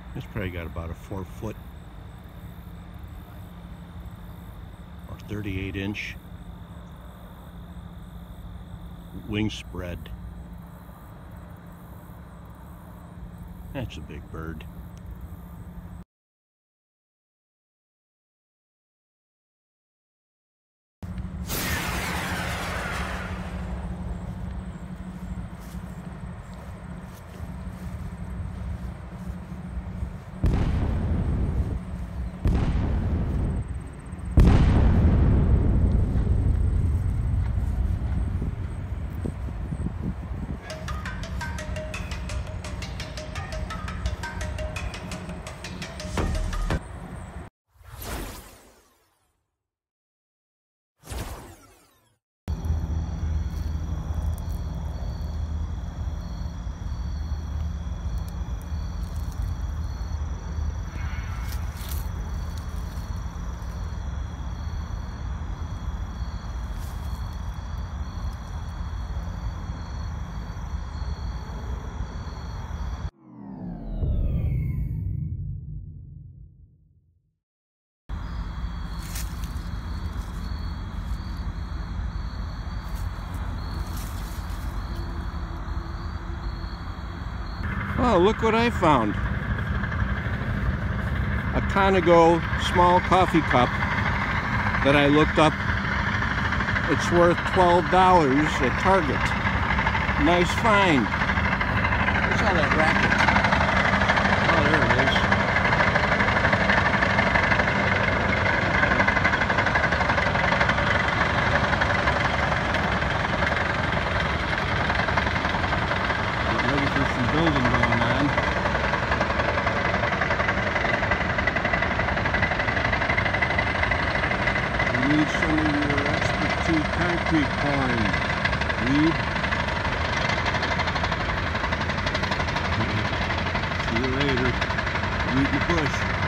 It's probably got about a 4-foot or 38-inch wing spread. That's a big bird. Oh, look what I found. A Conago small coffee cup that I looked up. It's worth $12 at Target. Nice find. What's all that racket? Oh, there it is. Ready for some building going on. You need some of your expertise concrete pouring. Weed. See you later. Weed in the bush.